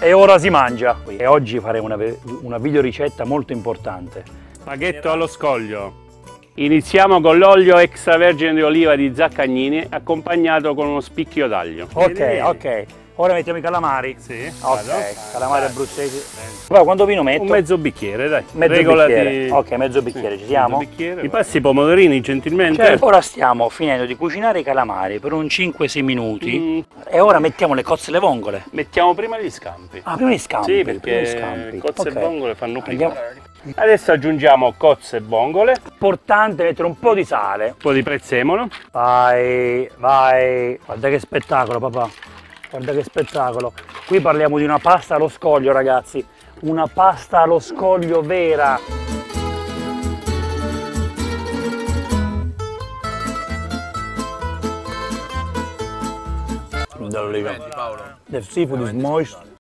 e ora si mangia. E oggi faremo una video ricetta molto importante. Spaghetto allo scoglio. Iniziamo con l'olio extravergine di oliva di Zaccagnini accompagnato con uno spicchio d'aglio. Ok, ok. Ora mettiamo i calamari. Sì, Ok, vado. calamari abruzzesi. Poi quanto vino metto? Un mezzo bicchiere, dai. Mezzo Regolati. bicchiere. Ok, mezzo bicchiere, ci siamo? Mezzo bicchiere. Mi passi i pomodorini gentilmente? Cioè, ora stiamo finendo di cucinare i calamari per un 5-6 minuti e ora mettiamo le cozze e le vongole. Mettiamo prima gli scampi. Ah, prima gli scampi. Sì, prima gli perché scampi. cozze Ok. e vongole fanno prima. Andiamo. Adesso aggiungiamo cozze e vongole, un Importante mettere un po' di sale. po' di prezzemolo. Vai, vai. Guarda che spettacolo, papà. Guarda che spettacolo. Qui parliamo di una pasta allo scoglio, ragazzi. Una pasta allo scoglio vera. The seafood is moist.